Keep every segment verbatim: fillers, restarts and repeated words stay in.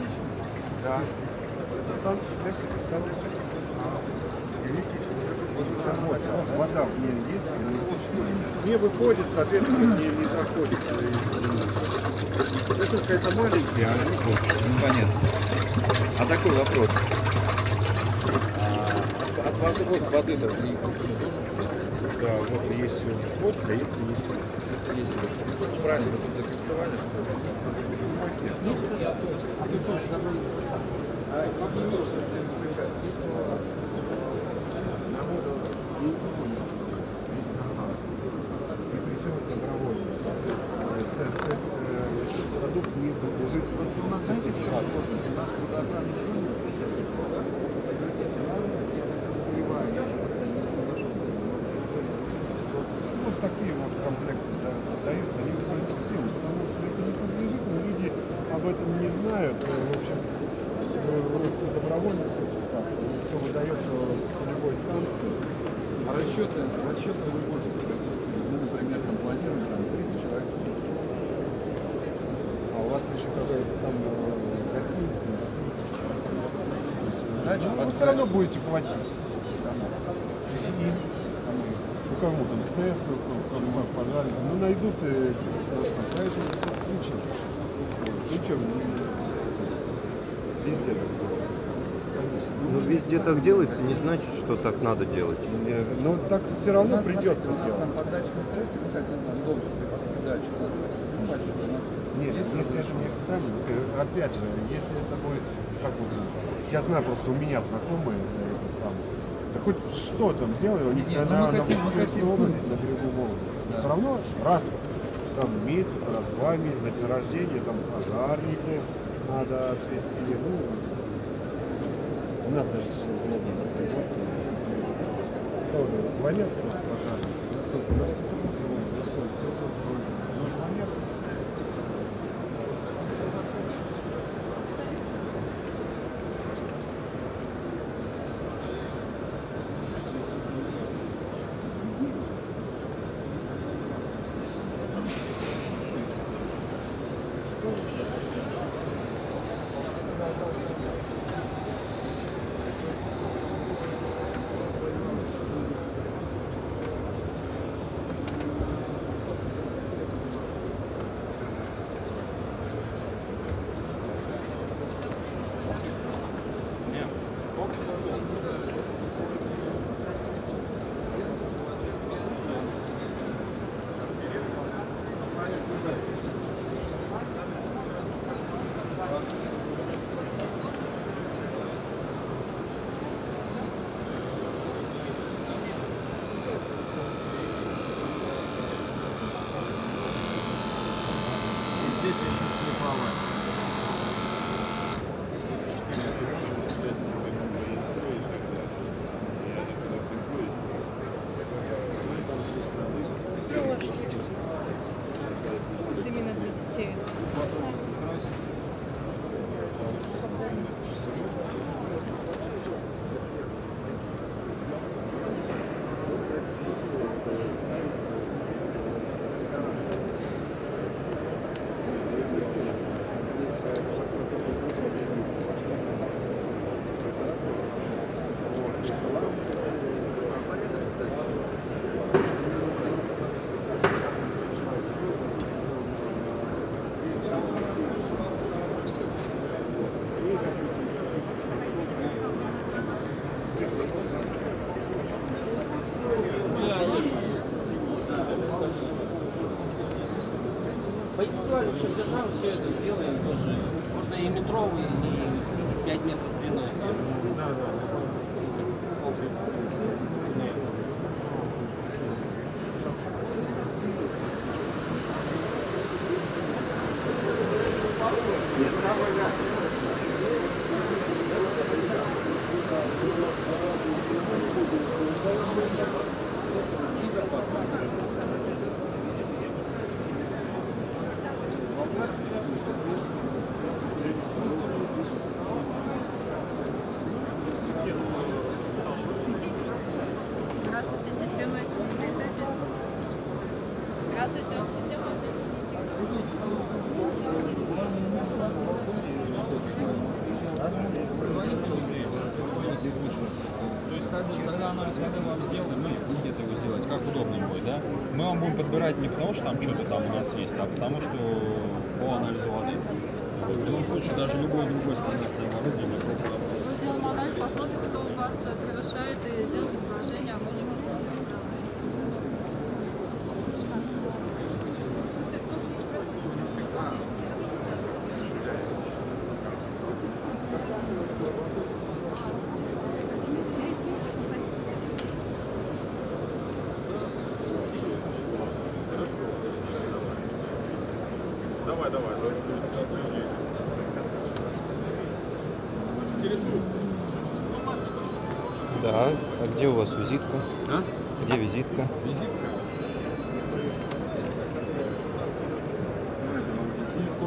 Да. Это станция, сектор, станция. Сейчас вот, вода в ней есть, не выходит, соответственно, не, не проходит. Это какая-то маленькая, а они больше. Ну, понятно. А такой вопрос. А от воды, вот воды-то в ней тоже? Да, вот есть вход, а есть есть. Есть. Ну, правильно, вы тут зафиксовали, что ли? Ну, Причем добровольно. Продукт не подлежит. Просто у нас, знаете, в чем сложность? У нас вот такие вот комплекты даются, они абсолютно всем, потому что это не подлежит, но люди об этом не знают. В общем, у нас все добровольная сертификация, все выдается с полевой станции. а расчеты, расчеты вы можете провести? Мы, например, там планируем там, тридцать человек. А у вас еще какая-то там гостиница, не гостиница, что-то. Ну, вы все равно будете платить. И, ну, кому там, СЭС, кому пожарить. Ну, найдут и за что. Поэтому все включено. Ну, что, везде так делается. Ну, везде так делается, не значит, что так надо делать. Нет, но так все равно нас, придется смотрите, делать. Там поддачный стресс, мы хотим там ловить себе поступить дачу назвать. Ну, большой у нас. Нет, есть если это не официально, э, опять же, если это будет, как вот, я знаю, просто у меня знакомые э, это самое, да хоть что там делали, у них Нет, на, ну, мы на, хотим, на мы Курской хотим, области, смотрите. на берегу Волги, Да. все равно раз там месяц, раз два месяца, на день рождения, там пожарника надо отвезти, ну, у нас даже в Лобне на производстве тоже звонят просто пожарники. Ну, все согласовано, происходит, все происходит. Но звонят. Здесь еще шлифовать. Вот именно для детей. По индивидуальному державу все это делаем тоже. Можно и метровый, и пять метров длиной. Да, да. Здравствуйте, система ответственности. Здравствуйте, система ответственности. Мы вам будем подбирать не потому, что там что-то там у нас есть, а потому что по анализу воды. В любом случае, даже любое другое стандартное оборудование. Мы сделаем анализ, посмотрим, кто у вас превышает, и сделаем предложение, а можем Давай, давай. Да. А где у вас визитка? А? Где визитка? Визитка. Давайте вам визитку.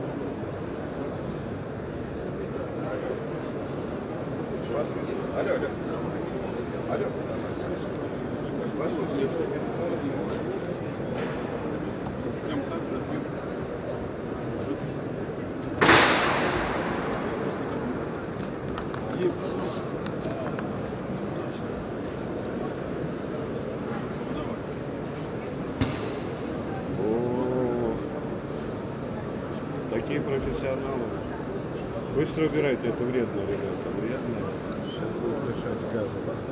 Алло, алло. Алло. Прям так забил. О, такие профессионалы. Быстро убирайте, это вредно, ребята, вредно. Сейчас будет мешать газу.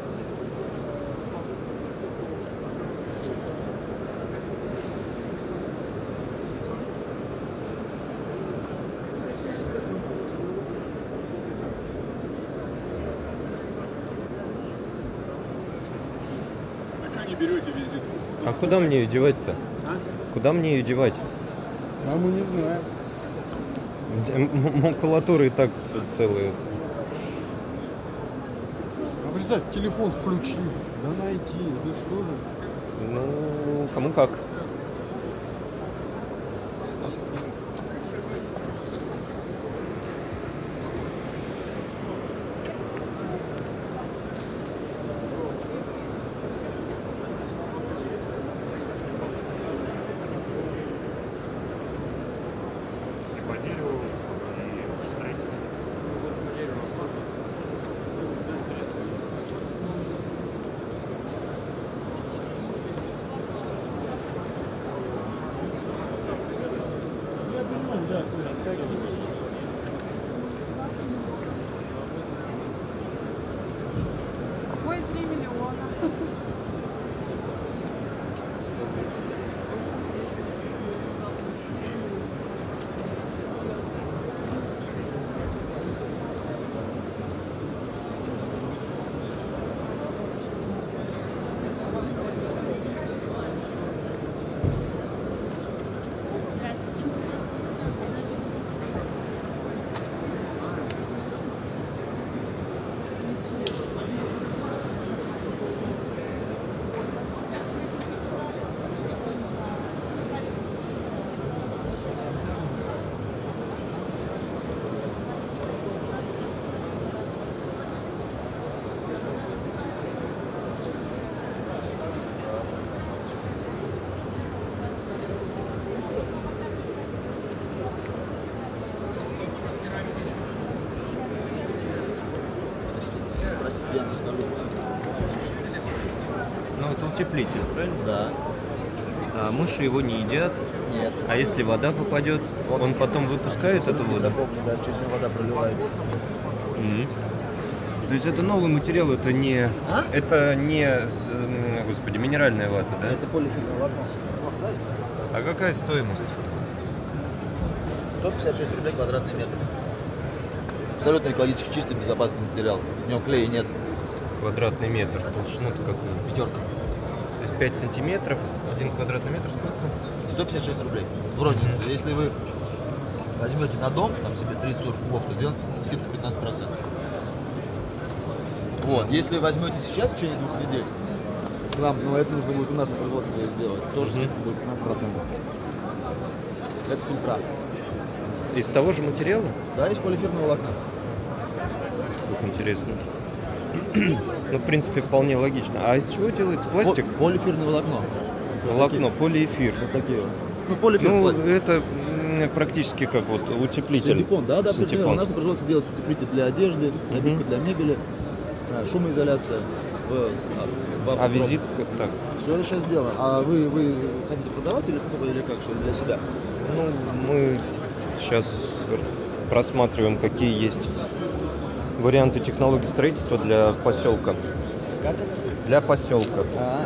А что не берете визитку? А куда мне ее девать-то? Куда мне ее девать? А мы не знаем. М- Макулатура и так ц- целая. А представь, телефон включи. Да найти, да что же? Ну, кому как. Ой, три миллиона. Спросите, я вам скажу. Ну, это утеплитель, правильно? Да. А мыши его не едят. Нет. А если вода попадет, он потом выпускает эту воду? Да, через него вода проливается. Мгм. То есть это новый материал, это не, А? это не, м, господи, минеральная вата, да? Это полифильтр. А какая стоимость? сто пятьдесят шесть рублей квадратный метр. Абсолютно экологически чистый, безопасный материал. В нем клея нет. Квадратный метр, толщина-то какую? Пятерка. То есть пять сантиметров, один квадратный метр сколько? сто пятьдесят шесть рублей. В розницу. Если вы возьмете на дом, там себе тридцать сорок кубов, то сделать скидку пятнадцать процентов. Вот. Если возьмете сейчас в течение двух недель, к нам, ну это нужно будет у нас на производстве сделать, тоже Мгм. скидка будет пятнадцать процентов. Это фильтра. Из того же материала? Да, из полиэфирного волокна. Как интересно. Ну, в принципе, вполне логично. А из чего делается пластик? По- полиэфирное волокно. Вот Волокно, такие. полиэфир. Вот такие вот. Ну, полиэфир. Ну, пластик. это м, практически как вот утеплитель. Синтепон, да, да, абсолютно. Синтепон. У нас на производстве делается утеплитель для одежды, набивка для мебели, а, шумоизоляция. в, в А визит как так? Все это сейчас сделано. А вы, вы хотите продавать или, или как, что для себя? Ну, мы сейчас просматриваем, какие есть варианты технологий строительства для поселка. Как это? Для поселка. А,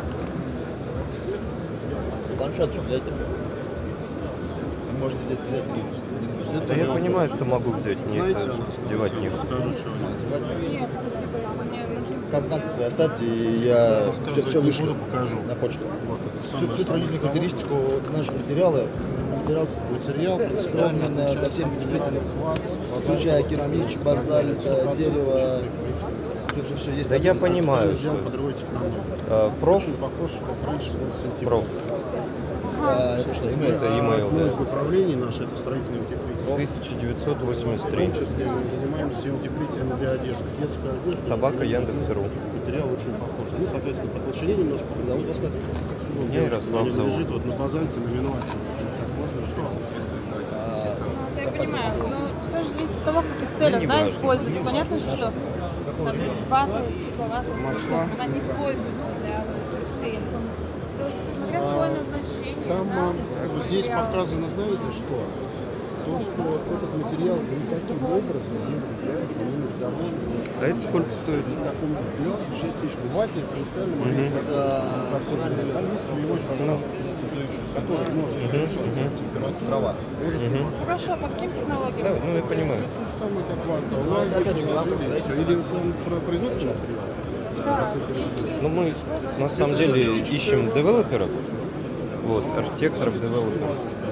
планшет что дайте. Вы можете где-то взять, не нужно. Да я понимаю, что могу взять, мне это девать не Скажу, что Нет, спасибо, если мне нужно. Контакты свои оставьте, и я все, все не вышлю буду, покажу. на почту. Всю, Самое всю строительную характеристику наших материалов, материал, Материал представлен со всеми двигателями, включая кирпич, базальт, дерево. Тут же все есть. Да я понимаю, Взял что по другой технологии. э, проф, Очень похож, как раньше был сантиметр. проф, А, это что, email? это email, Одно да. из направлений наше это строительный утеплитель. тысяча девятьсот восемьдесят В три. том числе мы занимаемся всем утеплителем для одежды. Детская одежда. Собака Яндекс.ру. Материал очень похож. Ну, соответственно, по толщине немножко. Зовут вас как? Ну, Меня Ярослав он зовут. лежит вот на базальте, на винуате. Так можно что? Ну, это я понимаю. Но все же зависит от того, в каких целях, не да, важно. используется. Понятно же, что там вата, стекловата, она не используется для этой цели. То есть, смотря какое назначение. Там да, а, этого здесь материала. показано, знаете что? То, что этот материал никаким образом не влияет на минус здоровья. А это сколько стоит? Никаком лед, шесть тысяч ватт, принципиально момент, Это Ну, который может повышаться температура. трава. Может Хорошо, по каким технологиям? да, ну я понимаю. то же самое, как ванта. Лампы положили, и все. Или сам про- производственный материал. Вас интересует. Ну мы на самом деле ищем девелоперов, вот, архитекторов, девелоперов.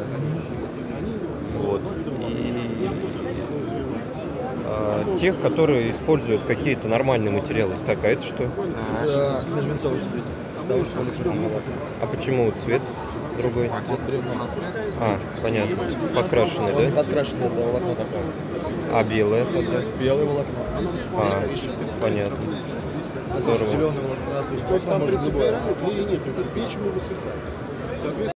Вот. И а, тех, которые используют какие-то нормальные материалы. Так, а это что? Это межвинцовый утеплитель. С того, что полипропилен. А почему цвет другой? Цвет бревна. А, понятно. Покрашенный, да? Подкрашенное это волокно такое. А белое тогда? Белое волокно. А, понятно. Здорово. Зеленое волокно. То есть там принципиально клея нет, только печь мы высыпаем. Соответственно,